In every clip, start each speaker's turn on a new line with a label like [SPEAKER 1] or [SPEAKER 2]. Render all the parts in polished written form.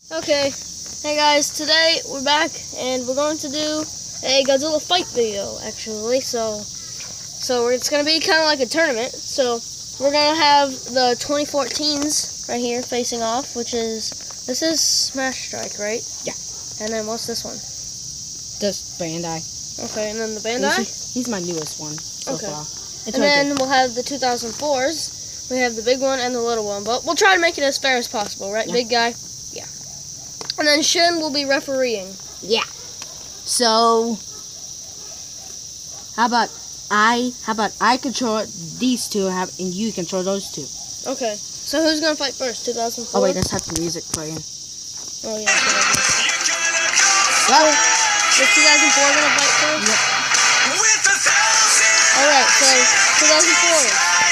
[SPEAKER 1] Okay, hey guys, today we're back and we're going to do a Godzilla fight video, actually. So it's going to be kind of like a tournament. So we're going to have the 2014s right here facing off, this is Smash Strike, right?
[SPEAKER 2] Yeah.
[SPEAKER 1] And then what's this one?
[SPEAKER 2] This Bandai.
[SPEAKER 1] Okay, and then the Bandai?
[SPEAKER 2] He's my newest one so far.
[SPEAKER 1] And then we'll have the 2004s. We have the big one and the little one, but we'll try to make it as fair as possible, right, big guy? Yeah. And then Shin will be refereeing.
[SPEAKER 2] Yeah. So, how about I control these two and you control those two?
[SPEAKER 1] Okay. So who's gonna fight first? 2004.
[SPEAKER 2] Oh wait, let's have the music playing.
[SPEAKER 1] Oh yeah. Well, is 2004 gonna fight first?
[SPEAKER 2] Yeah.
[SPEAKER 1] All right. So 2004.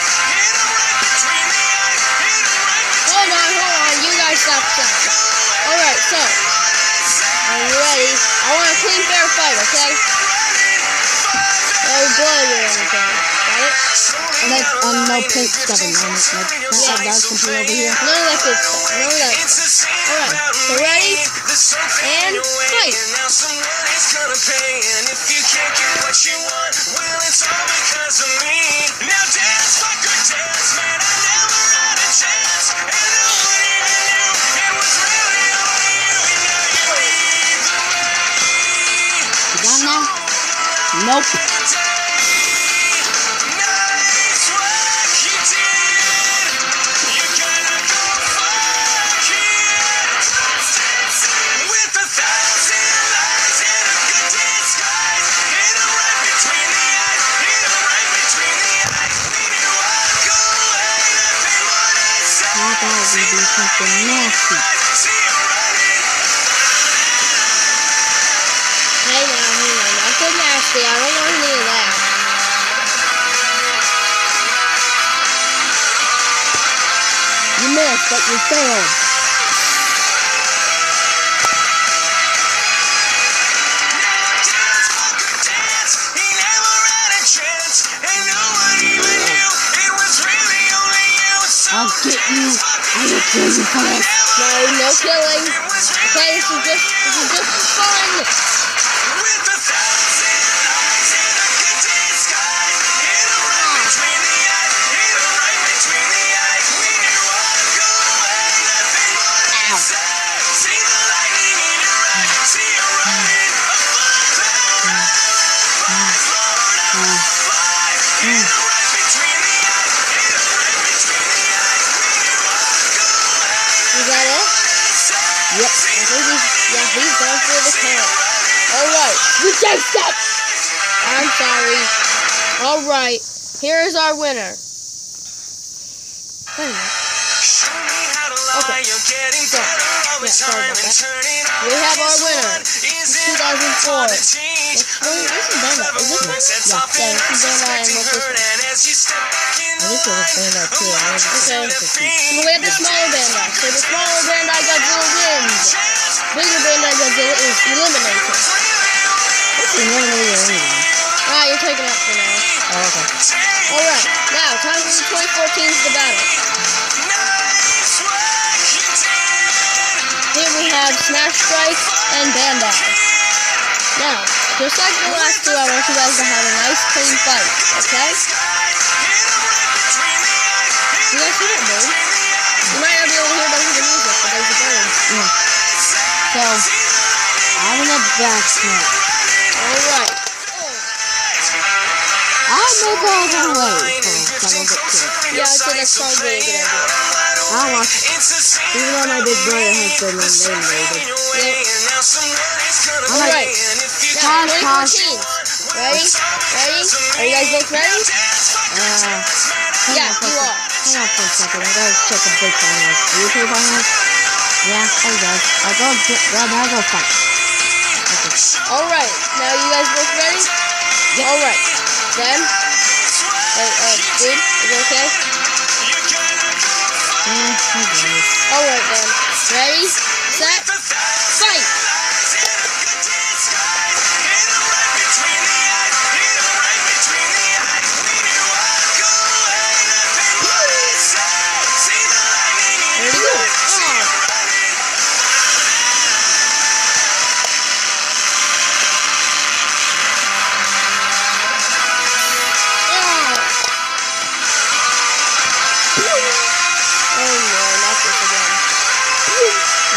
[SPEAKER 1] Hold on. You guys stop. All right. So, are you ready? I want a clean, fair fight. Okay. No blood or anything. Got it?
[SPEAKER 2] And no pink stuff in there. Like that something over here.
[SPEAKER 1] None of that good stuff. Alright, so ready? And fight!
[SPEAKER 2] You got now? Nope. That would be something nasty.
[SPEAKER 1] Hey now, nothing nasty. I don't want any of that.
[SPEAKER 2] You missed, but you failed. I'll get you. I will kill you for this.
[SPEAKER 1] No killing. Okay, this is just fun.
[SPEAKER 2] Yep.
[SPEAKER 1] He's going for the count. Alright.
[SPEAKER 2] You chased it!
[SPEAKER 1] I'm sorry. Alright. Here is our winner. Wait a minute. Okay. So, sorry about that. We have our winner. 2004. This is Bandai. Is this one? Yeah, this is Bandai and what's this one?
[SPEAKER 2] I think it was Bandai too.
[SPEAKER 1] Okay. So we have the smaller Bandai. So the smaller Bandai Godzilla wins. Bigger Bandai Godzilla is eliminated.
[SPEAKER 2] What's eliminated anyway?
[SPEAKER 1] Alright, you're taking it for now.
[SPEAKER 2] Oh, okay.
[SPEAKER 1] Alright, now time for the 2014's The Battle. Here we have Smash Strike and Bandai. Now, just like the last two, I want you guys to have a nice clean fight, okay? You guys see that bird? You might not be able to hear because of the music, but there's a bird.
[SPEAKER 2] Yeah. So, I'm in a backstep.
[SPEAKER 1] Alright.
[SPEAKER 2] I'll move all the way so I don't get killed.
[SPEAKER 1] Yeah, I'd say that's probably a good idea.
[SPEAKER 2] I'll watch it. Even though my big brother has been eliminated.
[SPEAKER 1] Yep. Alright. Now, 2014. Ready? Are you guys both ready? Yeah, you are.
[SPEAKER 2] Hang on for a second. I gotta check the big finals. Are you okay, finals? Yeah, I guess. I'll go grab that. I'll go fight. Okay.
[SPEAKER 1] Alright. Now, you guys both ready?
[SPEAKER 2] Yep.
[SPEAKER 1] Alright. Then? Dude, is it okay?
[SPEAKER 2] Yeah, I guess.
[SPEAKER 1] Alright then. Ready, set, fight! Where'd he go? Oh.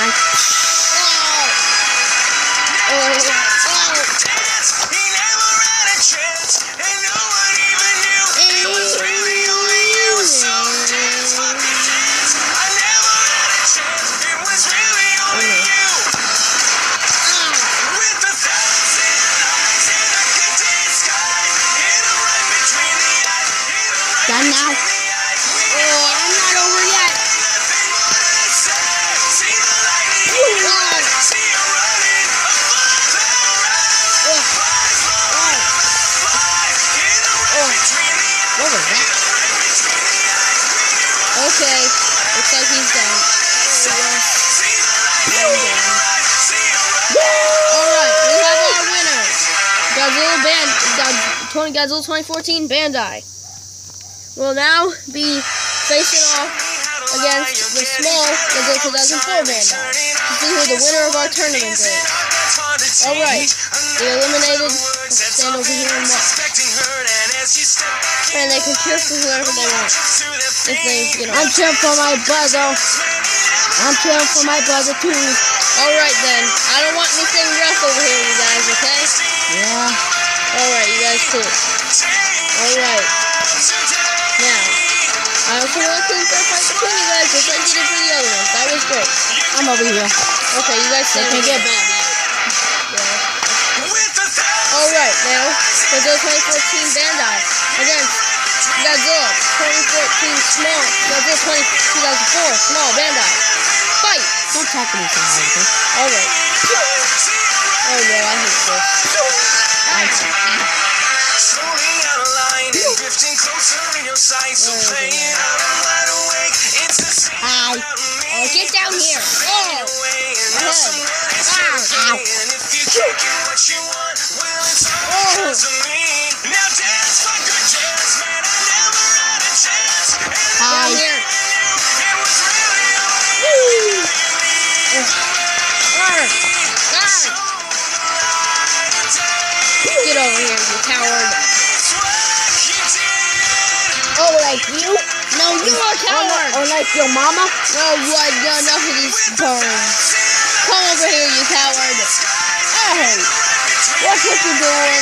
[SPEAKER 2] Done now. Oh, I'm not over yet. What was that?
[SPEAKER 1] Okay, looks like he's done. Alright, we have our winner. Godzilla 2014 Bandai. Will now be facing off against the small Godzilla 2004 Bandai to see who the winner of our tournament is. Alright, they eliminated. Stand over here and watch. And they can cheer for whoever they want. If they,
[SPEAKER 2] I'm cheering for my brother. I'm cheering for my brother too.
[SPEAKER 1] Alright then. I don't want anything rough over here, you guys, okay?
[SPEAKER 2] Yeah.
[SPEAKER 1] Alright, you guys cool. Alright. Now, I also want to clean for a fight between you guys, just like you did for the other ones. That was great.
[SPEAKER 2] I'm over here.
[SPEAKER 1] Okay, you guys
[SPEAKER 2] They can get back.
[SPEAKER 1] Alright, now, Godzilla 2014 Bandai against Godzilla 2014 Small, Godzilla 2004 Small Bandai. Fight!
[SPEAKER 2] Don't talk to me so hard, okay?
[SPEAKER 1] Alright. Oh no, I hate this.
[SPEAKER 2] Hi.
[SPEAKER 1] Oh, get down here. Oh, my head. Ow. Oh.
[SPEAKER 2] Hi.
[SPEAKER 1] Down here. Get over here, you coward.
[SPEAKER 2] Oh, like you?
[SPEAKER 1] No, you're a coward.
[SPEAKER 2] Or like your mama?
[SPEAKER 1] No, what? No, enough of these burns. Come over here, you coward.
[SPEAKER 2] Hey, what's what you doing?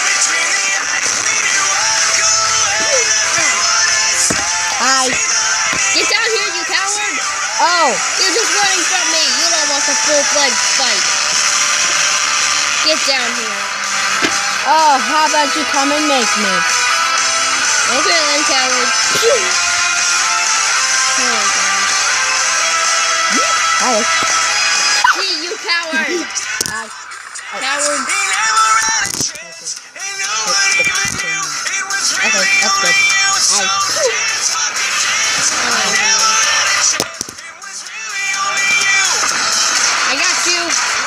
[SPEAKER 2] Hi.
[SPEAKER 1] Get down here, you coward.
[SPEAKER 2] Oh.
[SPEAKER 1] You're just running from me. You don't want the full-fledged fight. Get down here.
[SPEAKER 2] Oh, how about you come and make me?
[SPEAKER 1] Okay then, coward. Oh my god.
[SPEAKER 2] Hi.
[SPEAKER 1] See, you coward.
[SPEAKER 2] Hi.
[SPEAKER 1] Coward.
[SPEAKER 2] Okay, that's good. Hi.
[SPEAKER 1] I got you.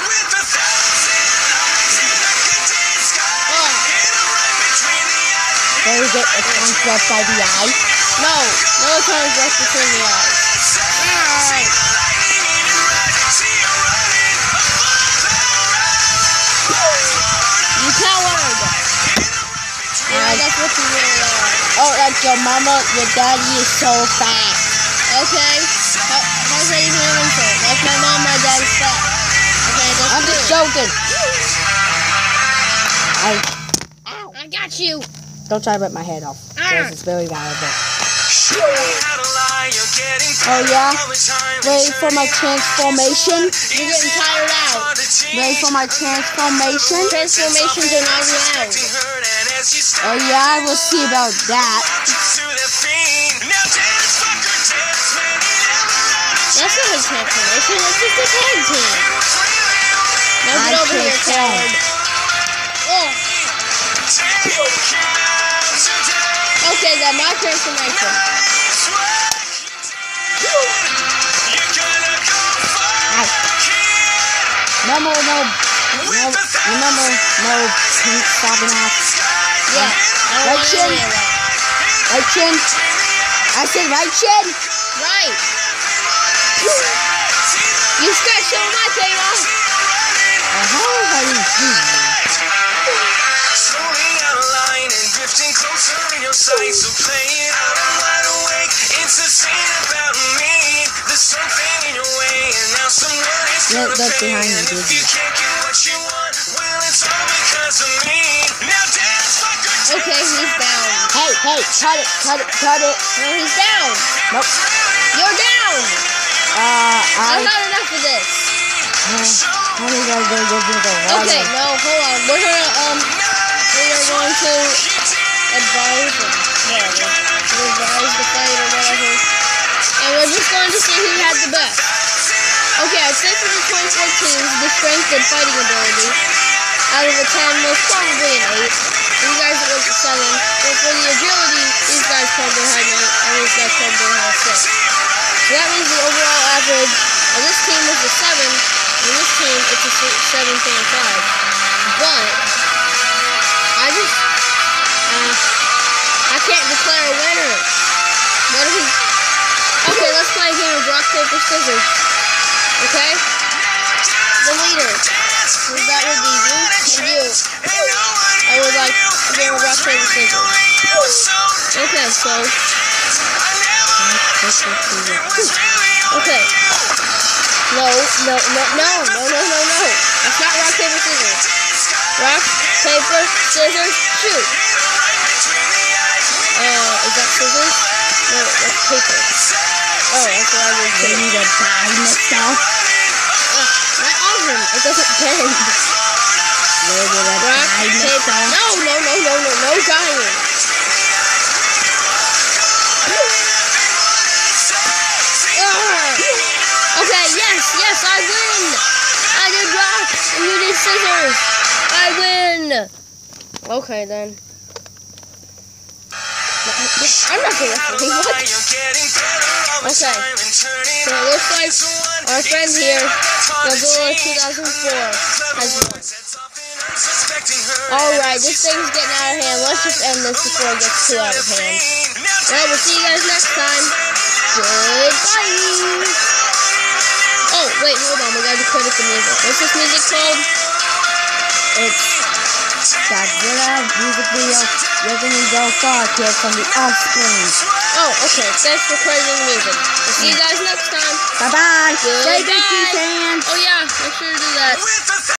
[SPEAKER 2] There we get a tongue thrust by the eye.
[SPEAKER 1] No tongue thrust between the eyes. Alright. You coward. Yeah, that's what you really are.
[SPEAKER 2] Oh, like your mama, your daddy is so fat.
[SPEAKER 1] Okay. How's that even an insult? Like my mom, my dad's fat. Okay, that's
[SPEAKER 2] I'm just
[SPEAKER 1] good.
[SPEAKER 2] joking.
[SPEAKER 1] I got you.
[SPEAKER 2] Don't try to rip my head off. Because it's very valuable. Oh yeah? Ready for my transformation?
[SPEAKER 1] You're getting tired out.
[SPEAKER 2] Ready for my transformation?
[SPEAKER 1] Transformations are not allowed.
[SPEAKER 2] Oh yeah, I will see about that.
[SPEAKER 1] That's not a transformation, that's just a tag team. Now get over here, coward. Oh. Okay, then my transformation.
[SPEAKER 2] Remember, no pink stopping off.
[SPEAKER 1] Yeah.
[SPEAKER 2] Right chin. Right chin. I said right chin.
[SPEAKER 1] Right. You scratched all my thing off.
[SPEAKER 2] How do you do
[SPEAKER 3] Slowly out of line and drifting closer in your sight. So play it out, I'm wide awake. It's a scene about me. There's something in your way, and now someone
[SPEAKER 2] That's behind you, dude.
[SPEAKER 3] If you can't get what you want, well, it's all because of me. Now dance like a
[SPEAKER 1] Okay, he's down.
[SPEAKER 2] Hey, cut it.
[SPEAKER 1] No, he's down.
[SPEAKER 2] Nope.
[SPEAKER 1] You're down. I've had enough of this.
[SPEAKER 2] How many guys gonna go drink the water?
[SPEAKER 1] Okay, no, hold on. We are going to advise the fight or whatever. And we're just going to see who had the best. Okay, I'd say for the 24 teams, the strength and fighting ability out of a 10 was probably an 8. You guys it was a 7. But for the agility, these guys probably had an 8, and these guys probably had a 6. So that means the overall average of this team was a 7, and this team it's a 7.5. But I can't declare a winner. What if he? Okay, let's play a game of rock, paper, scissors. Okay? The leader. So that would be you and you. I would like a game of rock, paper, scissors. Okay, so. Okay. No. That's not rock, paper, scissors. Rock, paper, scissors, shoot. Is that scissors? No, that's paper. Oh, that's what I was doing.
[SPEAKER 2] You need to buy myself.
[SPEAKER 1] My arm, it doesn't bend. Rock, paper. No, dying. Okay, yes, I win. I did rock, and you did scissors. I win. Okay, then. I'm not the referee. What? Okay. So it looks like our friend here, Godzilla 2004, has won. Alright, this thing's getting out of hand. Let's just end this before it gets too out of hand. Well, we'll see you guys next time. Goodbye. Oh, wait, hold on. We gotta credit the music. What's this music called?
[SPEAKER 2] It's Godzilla music video. You're gonna go far, kid, from the Offspring.
[SPEAKER 1] Oh, okay. Thanks for crediting the music. We'll see you guys next time.
[SPEAKER 2] Bye-bye.
[SPEAKER 1] Goodbye.
[SPEAKER 2] Say thank you, fans.
[SPEAKER 1] Oh, yeah. Make sure to do that.